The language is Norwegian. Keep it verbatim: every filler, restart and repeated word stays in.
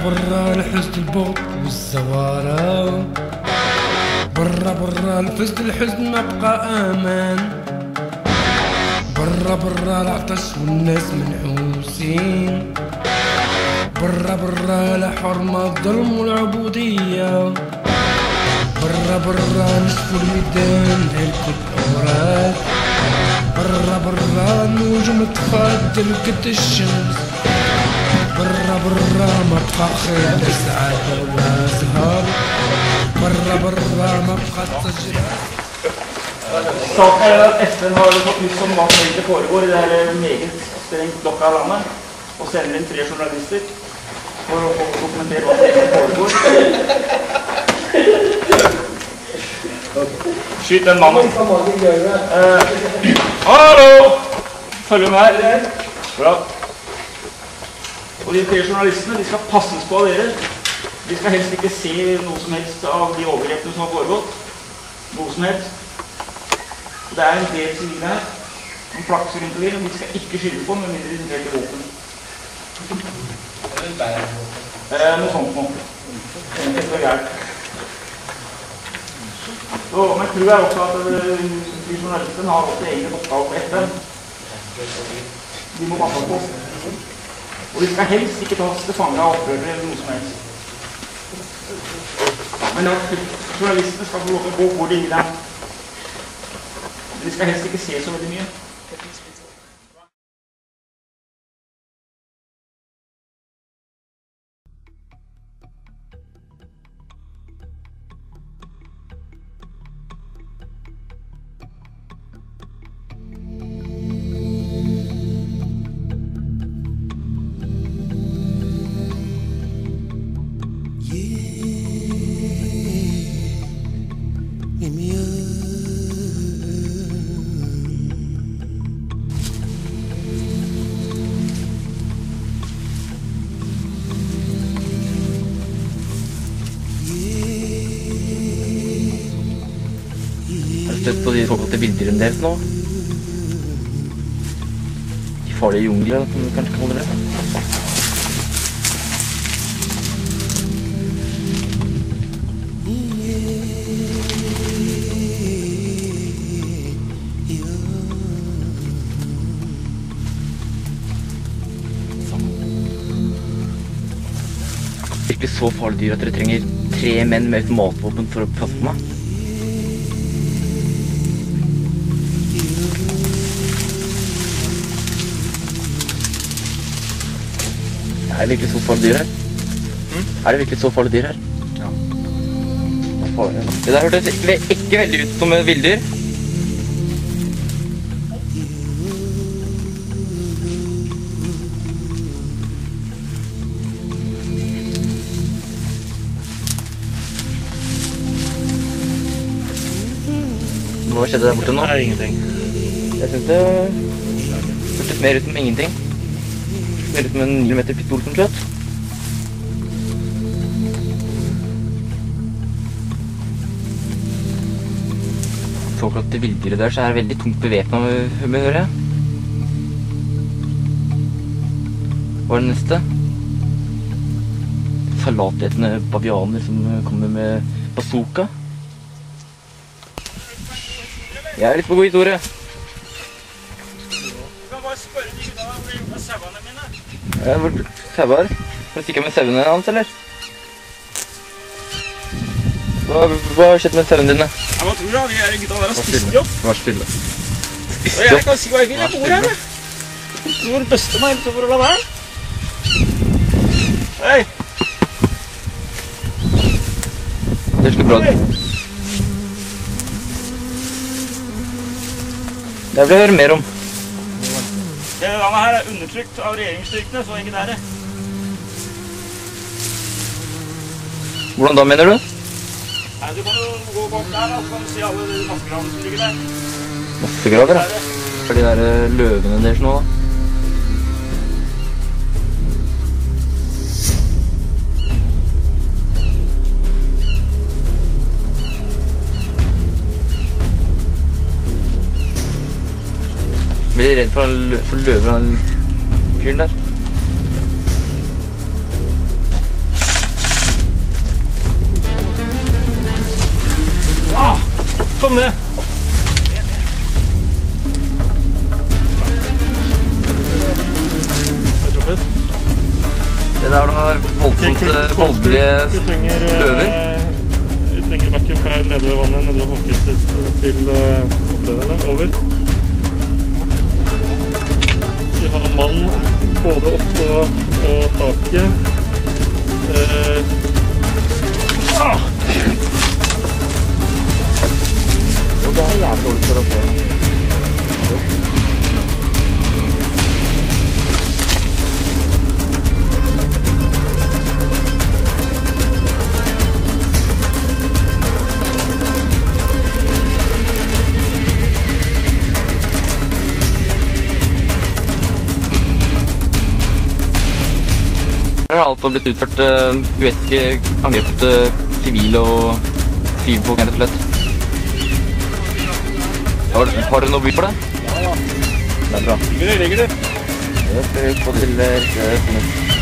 برا الحزن البغض والزوارة، برا برا الفزد الحزن ما بقى امان، برا برا العطش والناس منحوسين، برا برا لحرمة الظلم والعبودية، برا برا نشفوا الميدان هلكوا الأوراق، برا برا النجوم تفضل قد الشمس، برا برا ما بقى خير لا سعادة ولا زهر، برا برا ما بقى تجربة. Saken er at F N har fått nyss om hva som egentlig foregår i det her meget strengt lokka landet, og sender inn tre journalister for å få dokumentere hva som egentlig foregår. Skyt den mannen. Uh, Hallo! Følg med her. Bra. Og de tre journalistene, de skal passes på av dere. De skal helst ikke se noe som helst av de overgrepene som har foregått. Noe som helst. Det er en del sivile her, som flakser rundt og vil, og de skal ikke skylde på, med mindre de trenger våpen. Eh, noe sånt nå. Det er gærent. Så, men tror jeg også at de journalistene har også egen oppgave på F N. De må passe på. Og de skal helst ikke tas til fange av opprørere eller noe som helst. Men ja, journalistene skal få lov til å gå hvor de vil. De skal helst ikke se så veldig mye. Støtt på de såkalte villdyren deres nå. De farlige jungler, som du kanskje kaller det. Virkelig så farlige dyr at dere trenger tre menn med automatvåpen for å passe på meg. Er det virkelig så farlig dyr her? Mm? Er det virkelig så farlig dyr her? Ja. Det der hørtes ikke veldig ut som et villdyr. Hva skjedde der borte nå? Det er ingenting. Jeg synes det hørtes mer ut som ingenting. Mer ut som en millimeter pistol som skjøt. Såkalte villdyret der så er det veldig tungt bevæpnet med, hører jeg. Hva er det neste? Salatetende bavianer som kommer med bazooka. Jeg er litt på god historie. Du kan bare spørre de gutta hva de gjorde med sauene mine. Ja, hvor sauer? Har du stikket med sauene hans, eller? Hva, hva har skjedd med sauene dine? Ja, hva tror du da? De her gutta der har spist opp. Vær stille. Og jeg kan si hva jeg vil, jeg bor her, jeg. Du må bøste meg helt for å la være. Hei! Det er slik bra. Det vil jeg høre mer om. Denne landet her er undertrykt av regjeringsstyrkene, så ikke det er det. Hvordan da, mener du? Nei, du kan jo gå bort der, da, så kan du se alle de massegravene som ligger der. Massegraver, ja. For de der løvene deres nå, da. Blir de redd for, for løver av den fyren der? Kom ned. Det der da voldsomt voldelige løver. Vi trenger bakken fra nede ved vannet, nede ved folkehuset til opplederne. Over. Vi har mann både oppå og taket. Eh. Ah! Jo, det er jævlig dårlig for å få. Her har alt blitt utført uh, uetiske angrep mot uh, sivile og sivilfolk, rett og slett. Har, har du noe by for det? Ja, ja. Det er bra. Ligger det, ligger det. Det skal vi få til uh,